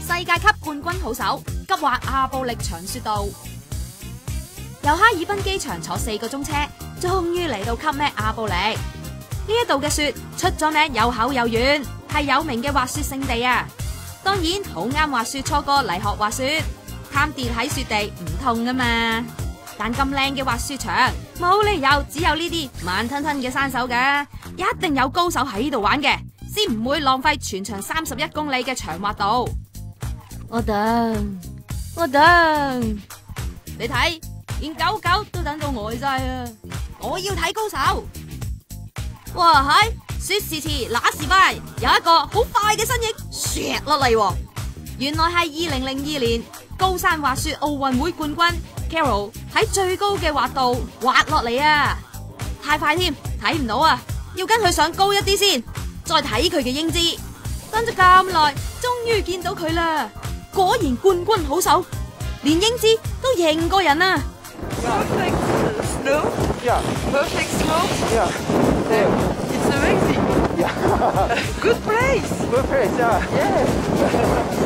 世界級冠軍好手，急滑阿布力長雪道。由哈爾濱機場坐4個鐘車，終於嚟到級咩阿布力。呢一度嘅雪出咗名，又厚又軟，係有名嘅滑雪勝地啊！當然好啱滑雪初哥嚟學滑雪，貪跌喺雪地唔痛啊嘛！但咁靚嘅滑雪場，冇理由只有呢啲慢吞吞嘅山手㗎，一定有高手喺度玩嘅，先唔會浪費全長31公里嘅長滑道。我等，你睇，連狗狗都等到呆晒啊！我要睇高手。哇係，說時遲那時快，有一個好快嘅身影唰落嚟，原來係2002年高山滑雪奧運會冠軍 Carol 喺最高嘅滑道滑落嚟啊！太快添，睇唔到啊！要跟佢上高一啲先，再睇佢嘅英姿。等咗咁耐，終於見到佢啦！果然冠軍好手，連英姿都贏過人啊！ Perfect slope. Yeah. Perfect slope. Yeah. It's amazing. Yeah. Good place. Good place. Yeah. Yeah.